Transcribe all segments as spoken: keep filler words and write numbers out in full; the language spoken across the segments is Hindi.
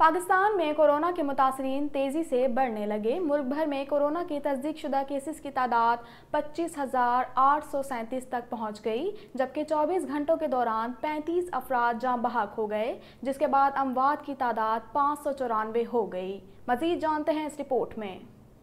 पाकिस्तान में कोरोना के मुतासरीन तेज़ी से बढ़ने लगे। मुल्क भर में कोरोना की तस्दीक शुदा केसेस की तादाद पच्चीस हज़ार आठ सौ सैंतीस तक पहुँच गई, जबकि चौबीस घंटों के दौरान पैंतीस अफराद जाँ बहक हो गए, जिसके बाद अमवात की तादाद पाँच सौ चौरानवे हो गई। मज़ीद जानते हैं इस रिपोर्ट में।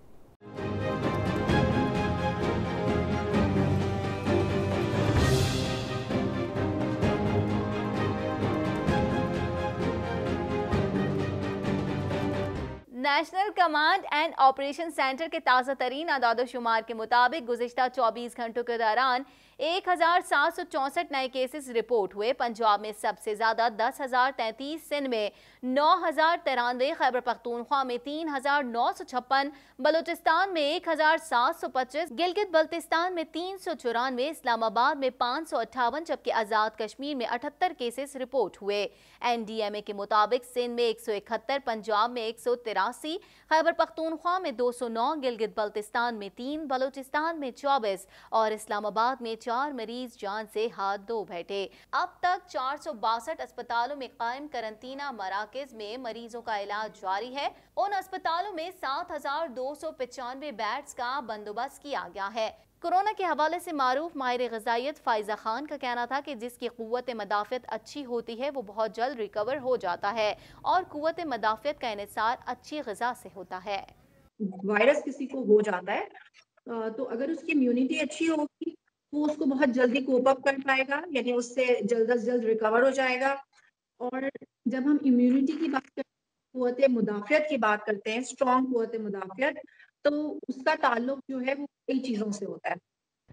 National Command and Operation Centre के ताज़ा तरीन आदादोशुमार के मुताबिक गुज़िश्ता चौबीस घंटों के दौरान एक हजार सात सौ चौंसठ नए केसेस रिपोर्ट हुए। पंजाब में सबसे ज्यादा दस हजार तैंतीस, सिंध में नौ हजार तिरानवे, खैबर पख्तूनख्वा में तीन हजार नौ सौ छप्पन, बलूचिस्तान में एक हजार सात सौ पच्चीस, गिलगित बल्तिस्तान में तीन सौ चौरानवे, इस्लामाबाद में पाँच सौ अट्ठावन, जबकि आज़ाद कश्मीर में अठहत्तर केसेस रिपोर्ट हुए। एन डी एम ए के मुताबिक सिंध में एक सौ इकहत्तर, पंजाब में एक सौ तिरासी, खैबर पख्तूनख्वा में दो सौ नौ, गिलगित बल्तिस्तान में तीन, बलूचिस्तान में चौबीस और इस्लामाबाद में चार मरीज जान से हाथ धो बैठे। अब तक चार सौ बासठ अस्पतालों में कायम करंतना मराकज में मरीजों का इलाज जारी है। उन अस्पतालों में सात हजार दो सौ पचानवे बेड्स का बंदोबस्त किया गया है। कोरोना के हवाले से मारूफ माहिर ग़िज़ाइयत फ़ाइज़ा खान का कहना था कि जिसकी क़ुव्वत मदाफ़ियत अच्छी होती है वो बहुत जल्द रिकवर हो जाता है और क़ुव्वत मदाफ़ियत का इन्हिसार अच्छी ग़िज़ा से होता है। वायरस किसी को हो जाता है तो अगर उसकी इम्यूनिटी अच्छी होगी वो उसको बहुत जल्दी कोप अप कर पाएगा, यानी उससे जल्द अज जल्द रिकवर हो जाएगा। और जब हम इम्यूनिटी की बात करते हैं, क़ुव्वत मुदाफ़ियत की बात करते हैं, स्ट्रॉन्ग क़ुव्वत मुदाफ़ियत, तो उसका ताल्लुक जो है वो कई चीज़ों से होता है।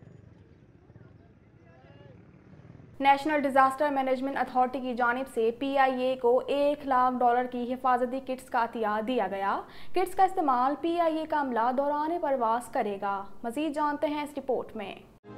नेशनल डिज़ास्टर मैनेजमेंट अथॉरिटी की जानिब से पी आई ए को एक लाख डॉलर की हिफाजती किट्स का अतिया दिया गया। किट्स का इस्तेमाल पी आई ए का अमला दौरान परवास करेगा। मज़ीद जानते हैं इस रिपोर्ट में।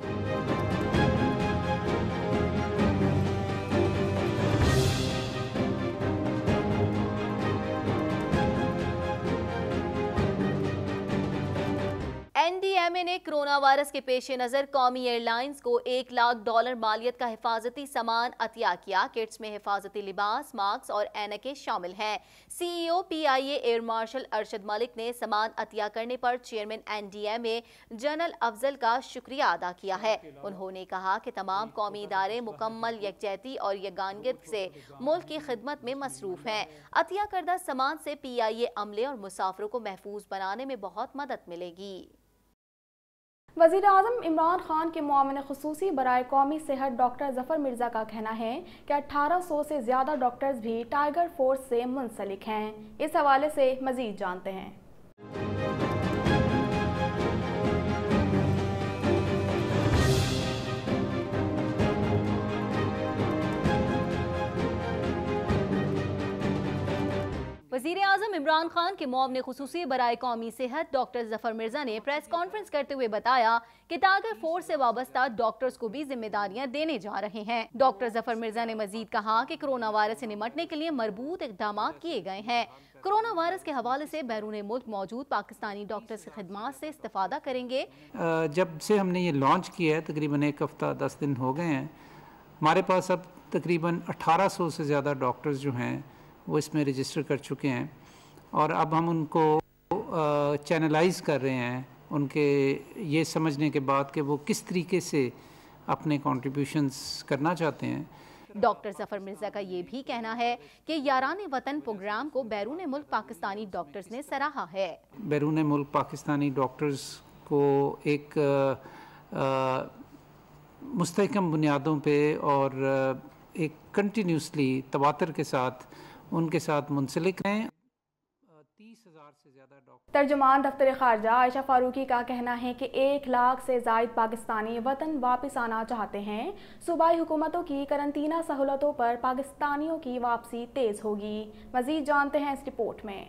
एन डी एम ए ने कोरोना वायरस के पेश नज़र कौमी एयरलाइंस को एक लाख डॉलर मालियत का हिफाजती सामान अतिया किया। किट्स में हिफाजती लिबास, मास्क और ऐनकें शामिल हैं। C E O P I A air marshal Arshad Malik ने सामान अतिया करने पर chairman N D M A general Afzal का शुक्रिया अदा किया है। उन्होंने कहा कि तमाम कौमी इदारे मुकम्मल यकजहती और यगानियत से मुल्क की खिदमत में मसरूफ हैं। अतिया करदा सामान से पी आई ए अमले और मुसाफिरों को महफूज बनाने में बहुत मदद मिलेगी। वज़ीर आज़म इमरान खान के मुआविन ख़ुसूसी बराए कौमी सेहत डॉक्टर ज़फ़र मिर्ज़ा का कहना है कि अठारह सौ से ज़्यादा डॉक्टर्स भी टाइगर फोर्स से मुंसलिक हैं। इस हवाले से मज़ीद जानते हैं। वज़ीर आज़म इमरान खान के मुआविन ख़ुसूसी बराए कौमी सेहत डॉक्टर ज़फ़र मिर्ज़ा ने प्रेस कॉन्फ्रेंस करते हुए बताया कि टाइगर फोर्स से वाबस्ता डॉक्टर्स को भी जिम्मेदारियां देने जा रहे हैं। डॉक्टर ज़फ़र मिर्ज़ा ने मजीद कहा कि कोरोना वायरस से निपटने के लिए मरबूत इक़दाम किए गए हैं। कोरोना वायरस के हवाले से बैरून मुल्क मौजूद पाकिस्तानी डॉक्टर्स की खिदमत से इस्तेफादा करेंगे। जब से हमने ये लॉन्च किया है तकरीबन एक हफ्ता दस दिन हो गए हैं, हमारे पास अब तकरीबन अठारह सौ से ज़्यादा डॉक्टर्स जो हैं वो इसमें रजिस्टर कर चुके हैं और अब हम उनको चैनलाइज कर रहे हैं उनके ये समझने के बाद कि वो किस तरीके से अपने कॉन्ट्रीब्यूशंस करना चाहते हैं। डॉक्टर ज़फ़र मिर्ज़ा का ये भी कहना है कि यारान वतन प्रोग्राम को बैरून मुल्क पाकिस्तानी डॉक्टर्स ने सराहा है। बैरून मुल्क पाकिस्तानी डॉक्टर्स को एक मुस्तहकम बुनियादों पे और एक कंटिन्यूसली तवातर के साथ उनके साथ मुंसलिक हैं। तीस हजार से ज़्यादा डॉक्टर। तर्जुमान दफ्तर खारजा आयशा फारूकी का कहना है कि एक लाख से ज़ायद पाकिस्तानी वतन वापस आना चाहते हैं। सूबाई हुकूमतों की करंतना सहूलतों पर पाकिस्तानियों की वापसी तेज़ होगी। मज़ीद जानते हैं इस रिपोर्ट में।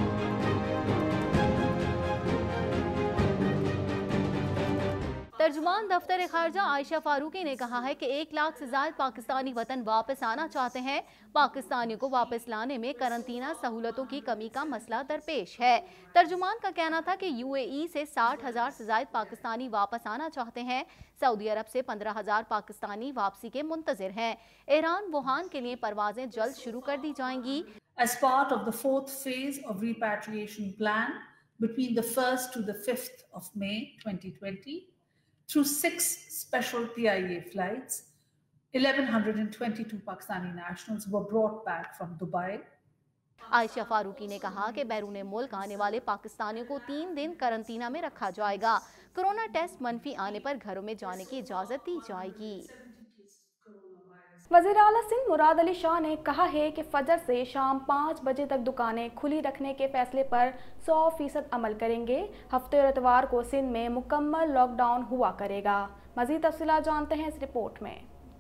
तर्जुमान तर्जुमान दफ्तर खारजा आयशा फारूकी ने कहा है कि एक लाख से ज्यादा पाकिस्तानी वतन वापस आना चाहते हैं। पाकिस्तानियों को वापस लाने में करंतना सहूलतों की कमी का मसला दरपेश है। तर्जुमान का कहना था कि यूएई से साठ हजार से ज्यादा पाकिस्तानी वापस आना चाहते हैं। सऊदी अरब से पंद्रह हजार पाकिस्तानी वापसी के मुंतजिर हैं। ईरान वुहान के लिए परवाजें जल्द शुरू कर दी जाएंगी। As part of the fourth phase of repatriation plan between the first to the fifth of May twenty twenty, through six special P I A flights, eleven twenty-two Pakistani nationals were brought back from Dubai. Ayesha Farooqui ने कहा कि बैरून मुल्क आने वाले पाकिस्तानियों को तीन दिन करंतना में रखा जाएगा। कोरोना टेस्ट मनफी आने पर घरों में जाने की इजाजत दी जाएगी। वज़ीर आला सिंध मुराद अली शाह ने कहा है कि फजर से शाम पाँच बजे तक दुकानें खुली रखने के फैसले पर सौ फीसद अमल करेंगे। हफ्ते और इतवार को सिंध में मुकम्मल लॉकडाउन हुआ करेगा। मज़ीद तफसीलात जानते हैं इस रिपोर्ट में।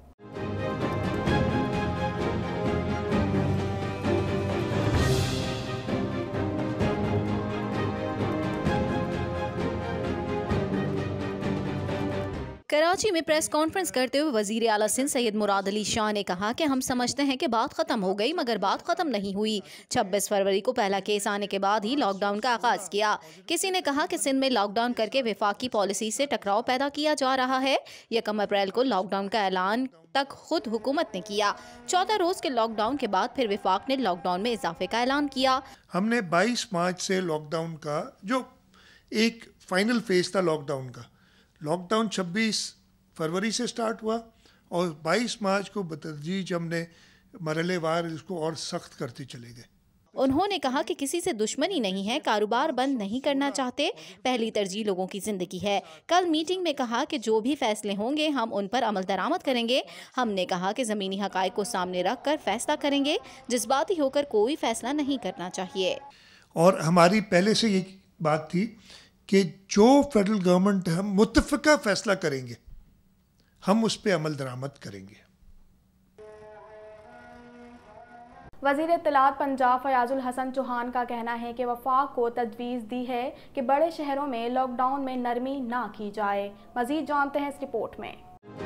कराची में प्रेस कॉन्फ्रेंस करते हुए वजीर आला सिंध सैयद मुराद अली शाह ने कहा कि हम समझते हैं कि बात खत्म हो गई, मगर बात खत्म नहीं हुई। छब्बीस फरवरी को पहला केस आने के बाद ही लॉकडाउन का आगाज किया। किसी ने कहा कि सिंध में लॉकडाउन करके वफाकी पॉलिसी से टकराव पैदा किया जा रहा है। यकम अप्रैल को लॉकडाउन का ऐलान तक खुद हुकूमत ने किया। चौदह रोज के लॉकडाउन के बाद फिर वफाक ने लॉकडाउन में इजाफे का ऐलान किया। हमने बाईस मार्च से लॉकडाउन का जो एक फाइनल फेज था लॉकडाउन का, लॉकडाउन छब्बीस फरवरी से स्टार्ट हुआ और बाईस मार्च को बतदरीज हमने मरहलेवार इसको और सख्त करते चले गए। उन्होंने कहा कि किसी से दुश्मनी नहीं है, कारोबार बंद नहीं करना चाहते, पहली तरजीह लोगों की जिंदगी है। कल मीटिंग में कहा कि जो भी फैसले होंगे हम उन पर अमल दरामद करेंगे। हमने कहा कि ज़मीनी हक़ाइक़ को सामने रख कर फैसला करेंगे, जज्बाती होकर कोई फैसला नहीं करना चाहिए। और हमारी पहले से ये बात थी कि जो फेडरल गवर्नमेंट हम मुत्तफ़िका फैसला करेंगे हम उस पर अमल दरामद करेंगे। वज़ीर इत्तलात पंजाब फयाजुल हसन चौहान का कहना है कि वफाक को तजवीज़ दी है कि बड़े शहरों में लॉकडाउन में नरमी ना की जाए। मज़ीद जानते हैं इस रिपोर्ट में।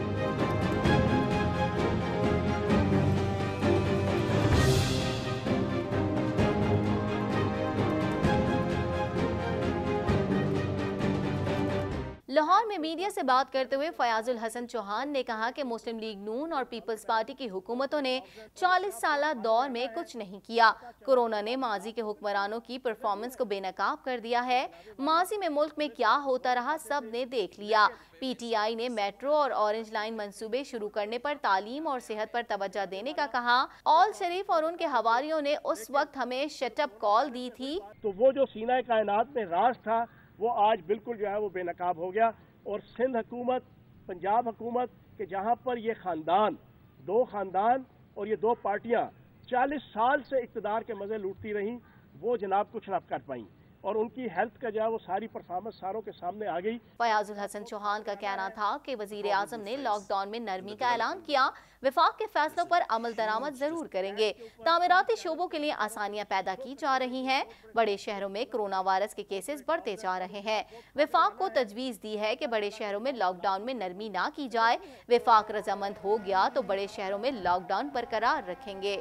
लाहौर में मीडिया से बात करते हुए फयाजुल हसन चौहान ने कहा कि मुस्लिम लीग नून और पीपल्स पार्टी की हुकूमतों ने चालीस साल दौर में कुछ नहीं किया। कोरोना ने माजी के हुक्मरानों की परफॉर्मेंस को बेनकाब कर दिया है। माजी में मुल्क में क्या होता रहा सब ने देख लिया। पीटीआई ने मेट्रो और ऑरेंज लाइन मंसूबे शुरू करने पर तालीम और सेहत पर तवज्जो देने का कहा। ऑल शरीफ और उनके हवारियों ने उस वक्त हमें शटअप कॉल दी थी। तो वो जो सीना कायनात में राज था वो आज बिल्कुल जो है वो बेनकाब हो गया। और सिंध हुकूमत, पंजाब हुकूमत के जहाँ पर ये खानदान, दो खानदान और ये दो पार्टियाँ चालीस साल से इक़्तिदार के मज़े लूटती रहीं, वो जनाब कुछ ना कर पाई और उनकी हेल्थ का जो है वो सारी परफॉर्मेंस सारों के सामने आ गई। फयाजुल हसन चौहान का कहना था कि वजीर आजम ने लॉकडाउन में नरमी का ऐलान किया, वफाक के फैसलों पर अमल दरामद जरूर करेंगे। तामीराती शोबों के लिए आसानियां पैदा की जा रही हैं। बड़े शहरों में कोरोना वायरस के केसेस बढ़ते जा रहे हैं। वफाक को तजवीज़ दी है कि बड़े शहरों में लॉकडाउन में नरमी ना की जाए। वफाक रजामंद हो गया तो बड़े शहरों में लॉकडाउन बरकरार रखेंगे।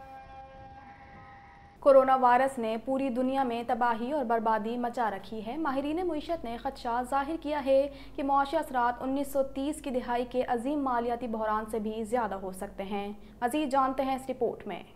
कोरोना वायरस ने पूरी दुनिया में तबाही और बर्बादी मचा रखी है। माहिरीन मुईशत ने खदशा जाहिर किया है कि मुआशी असरात उन्नीस सौ तीस की दिहाई के अजीम मालियाती बहरान से भी ज़्यादा हो सकते हैं। मज़ीद जानते हैं इस रिपोर्ट में।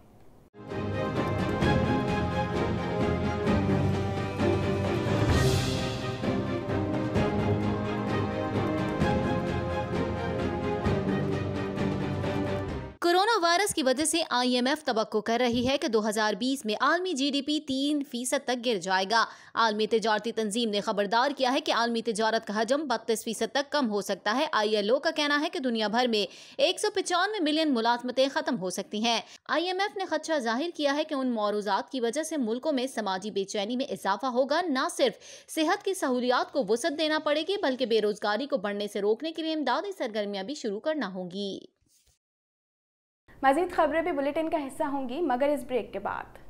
कोरोना वायरस की वजह से आई एम एफ तवक्को कर रही है कि दो हज़ार बीस में आलमी जी डी पी तीन फीसद तक गिर जाएगा। आलमी तिजारती तंजीम ने खबरदार किया है कि आलमी तिजारत का हजम बत्तीस फीसद तक कम हो सकता है। आई एल ओ का कहना है कि दुनिया भर में एक सौ पचानवे मिलियन मुलाजमतें खत्म हो सकती हैं। आई एम एफ ने खदशा जाहिर किया है कि उन मौरूजात की वजह से मुल्कों में समाजी बेचैनी में इजाफा होगा। न सिर्फ सेहत की सहूलियात को वसअत देना पड़ेगी बल्कि बेरोजगारी को बढ़ने से रोकने के लिए इमदादी सरगर्मियां भी शुरू करना होंगी। मज़ीद खबरें भी बुलेटिन का हिस्सा होंगी, मगर इस ब्रेक के बाद।